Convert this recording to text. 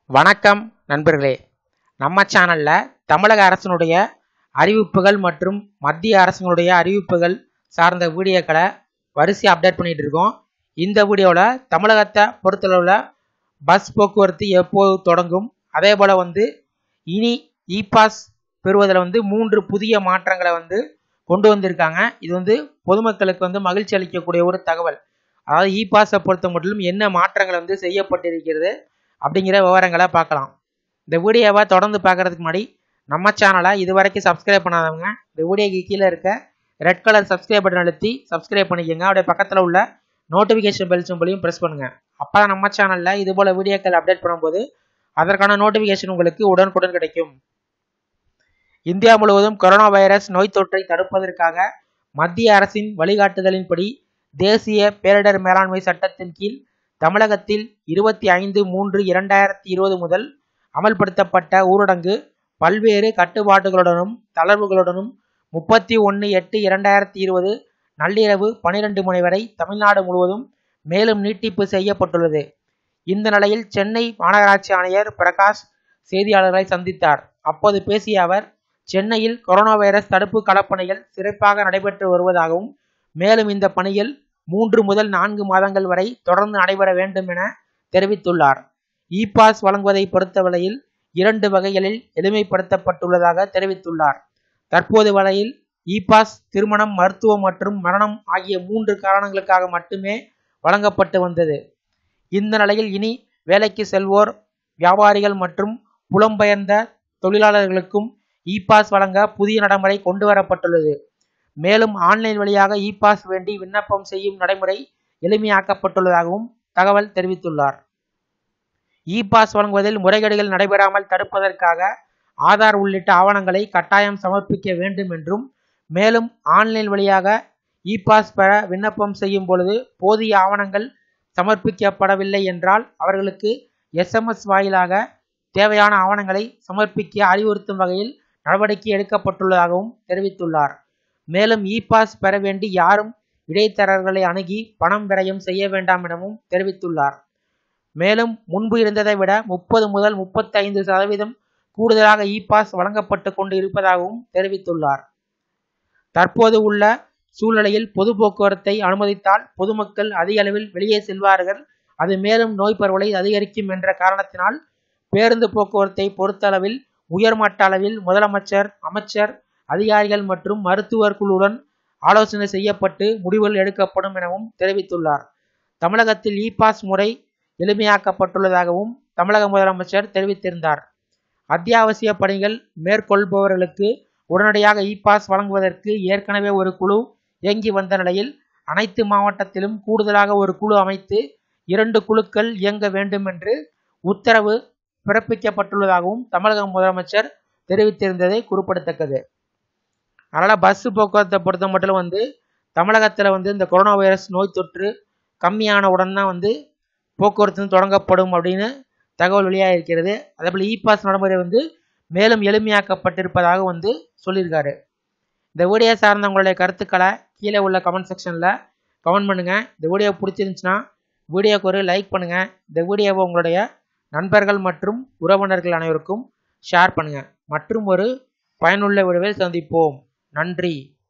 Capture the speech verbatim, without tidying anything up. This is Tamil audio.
வணக்கம் நண்பர்களே, நம்ம சேனல்ல தமிழக அரசினுடைய அறிவிப்புகள் மற்றும் மத்திய அரசினுடைய அறிவிப்புகள் சார்ந்த வீடியோக்களை வரிசை அப்டேட் பண்ணிட்டு இருக்கோம். இந்த வீடியோவில் தமிழகத்தை பொறுத்தளவில் பஸ் போக்குவரத்து எப்போது தொடங்கும், அதே போல் வந்து இனி இ பாஸ் பெறுவதில் வந்து மூன்று புதிய மாற்றங்களை வந்து கொண்டு வந்திருக்காங்க. இது வந்து பொதுமக்களுக்கு வந்து மகிழ்ச்சி அளிக்கக்கூடிய ஒரு தகவல். அதாவது இ பாஸை பொறுத்த மட்டும் என்ன மாற்றங்கள் வந்து செய்யப்பட்டிருக்கிறது அப்படிங்கிற விவரங்களை பார்க்கலாம். இந்த வீடியோவை தொடர்ந்து பார்க்கறதுக்கு முன்னாடி நம்ம சேனலை இது வரைக்கும் சப்ஸ்கிரைப் பண்ணாதவங்க இந்த வீடியோக்கு கீழே இருக்க ரெட் கலர் சப்ஸ்கிரைப் பட்டன் அழுத்தி சப்ஸ்கிரைப் பண்ணிக்கோங்க. அப்படியே பக்கத்தில் உள்ள நோட்டிஃபிகேஷன் பெல் சிம்பலையும் ப்ரெஸ் பண்ணுங்கள். அப்போ தான் நம்ம சேனலில் இது போல் வீடியோக்கள் அப்டேட் பண்ணும்போது அதற்கான நோட்டிஃபிகேஷன் உங்களுக்கு உடனுக்குடன் கிடைக்கும். இந்தியா முழுவதும் கொரோனா வைரஸ் நோய் தொற்றை தடுப்பதற்காக மத்திய அரசின் வழிகாட்டுதலின்படி தேசிய பேரிடர் மேலாண்மை சட்டத்தின் கீழ் தமிழகத்தில் இருபத்தி ஐந்து மூன்று இரண்டாயிரத்தி இருபது முதல் அமல்படுத்தப்பட்ட ஊரடங்கு பல்வேறு கட்டுப்பாடுகளுடனும் தளர்வுகளுடனும் முப்பத்தி ஒன்று எட்டு இரண்டாயிரத்தி இருபது நள்ளிரவு பனிரெண்டு மணி வரை தமிழ்நாடு முழுவதும் மேலும் நீட்டிப்பு செய்யப்பட்டுள்ளது. இந்த நிலையில் சென்னை மாநகராட்சி ஆணையர் பிரகாஷ் செய்தியாளர்களை சந்தித்தார். அப்போது பேசிய அவர், சென்னையில் கொரோனா வைரஸ் தடுப்பு களப்பணிகள் சிறப்பாக நடைபெற்று வருவதாகவும், மேலும் இந்த பணிகள் மூன்று முதல் நான்கு மாதங்கள் வரை தொடர்ந்து நடைபெற வேண்டும் என தெரிவித்துள்ளார். இ பாஸ் வழங்குவதை பொறுத்தவரையில் இரண்டு வகைகளில் எளிமைப்படுத்தப்பட்டுள்ளதாக தெரிவித்துள்ளார். தற்போது வரையில் இ பாஸ் திருமணம், மருத்துவம் மற்றும் மரணம் ஆகிய மூன்று காரணங்களுக்காக மட்டுமே வழங்கப்பட்டு வந்தது. இந்த நிலையில் இனி வேலைக்கு செல்வோர், வியாபாரிகள் மற்றும் புலம்பெயர்ந்த தொழிலாளர்களுக்கும் இ பாஸ் வழங்க புதிய நடைமுறை கொண்டு வரப்பட்டுள்ளது. மேலும் ஆன்லைன் வழியாக இ பாஸ் வேண்டி விண்ணப்பம் செய்யும் நடைமுறை எளிமையாக்கப்பட்டுள்ளதாகவும் தகவல் தெரிவித்துள்ளார். இ பாஸ் வழங்குவதில் முறைகேடுகள் நடைபெறாமல் தடுப்பதற்காக ஆதார் உள்ளிட்ட ஆவணங்களை கட்டாயம் சமர்ப்பிக்க வேண்டும் என்றும், மேலும் ஆன்லைன் வழியாக இ பாஸ் பெற விண்ணப்பம் செய்யும் பொழுது போதிய ஆவணங்கள் சமர்ப்பிக்கப்படவில்லை என்றால் அவர்களுக்கு எஸ் எம் எஸ் வாயிலாக தேவையான ஆவணங்களை சமர்ப்பிக்க அறிவுறுத்தும் வகையில் நடவடிக்கை எடுக்கப்பட்டுள்ளதாகவும் தெரிவித்துள்ளார். மேலும் இ பாஸ் பெற வேண்டி யாரும் இடைத்தரகர்களை அணுகி பணம் விரயம் செய்ய வேண்டாம் எனவும் தெரிவித்துள்ளார். மேலும் முன்பு இருந்ததை விட முப்பது முதல் முப்பத்தி ஐந்து சதவீதம் கூடுதலாக இ பாஸ் வழங்கப்பட்டு கொண்டு இருப்பதாகவும் தெரிவித்துள்ளார். தற்போது உள்ள சூழ்நிலையில் பொது போக்குவரத்தை அனுமதித்தால் பொதுமக்கள் அதிக அளவில் வெளியே செல்வார்கள், அது மேலும் நோய் பரவலை அதிகரிக்கும் என்ற காரணத்தினால் பேருந்து போக்குவரத்தை பொறுத்தளவில் உயர்மட்ட அளவில் முதலமைச்சர், அமைச்சர், அதிகாரிகள் மற்றும் மருத்துவர் குழுவுடன் ஆலோசனை செய்யப்பட்டு முடிவுகள் எடுக்கப்படும் எனவும் தெரிவித்துள்ளார். தமிழகத்தில் இ பாஸ் முறை எளிமையாக்கப்பட்டுள்ளதாகவும் தமிழக முதலமைச்சர் தெரிவித்திருந்தார். அத்தியாவசிய பணிகள் மேற்கொள்பவர்களுக்கு உடனடியாக இ பாஸ் வழங்குவதற்கு ஏற்கனவே ஒரு குழு இயங்கி வந்த நிலையில் அனைத்து மாவட்டத்திலும் கூடுதலாக ஒரு குழு அமைத்து இரண்டு குழுக்கள் இயங்க வேண்டும் என்று உத்தரவு பிறப்பிக்கப்பட்டுள்ளதாகவும் தமிழக முதலமைச்சர் தெரிவித்திருந்ததை குறிப்பிடத்தக்கது. அதனால் பஸ் போக்குவரத்தை பொறுத்த மட்டும் வந்து தமிழகத்தில் வந்து இந்த கொரோனா வைரஸ் நோய் தொற்று கம்மியான உடன் தான் வந்து போக்குவரத்து தொடங்கப்படும் அப்படின்னு தகவல் வெளியாக இருக்கிறது. அதேபோல் இ பாஸ் நடைமுறை வந்து மேலும் எளிமையாக்கப்பட்டிருப்பதாக வந்து சொல்லியிருக்காரு. இந்த வீடியோ சார்ந்த உங்களுடைய கருத்துக்களை கீழே உள்ள கமெண்ட் செக்ஷனில் கமெண்ட் பண்ணுங்கள். இந்த வீடியோ பிடிச்சிருந்துச்சுன்னா வீடியோக்கு ஒரு லைக் பண்ணுங்கள். இந்த வீடியோவை உங்களுடைய நண்பர்கள் மற்றும் உறவினர்கள் அனைவருக்கும் ஷேர் பண்ணுங்கள். மற்றும் ஒரு பயனுள்ள வீடியோவில் சந்திப்போம். நன்றி.